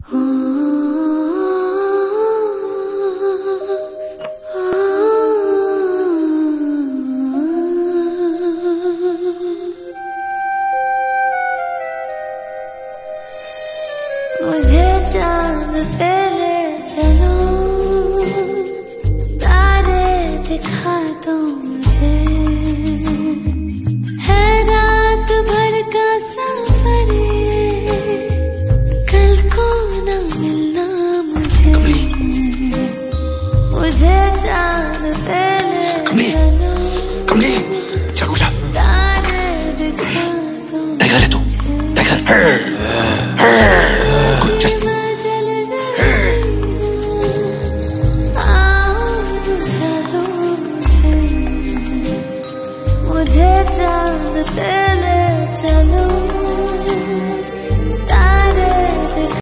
मुझे चांद पे ले चलो, तारे दिखा दो मुझे, है रात भर का सफर ये, कल को न मिलना मुझे। मुझे चांद पे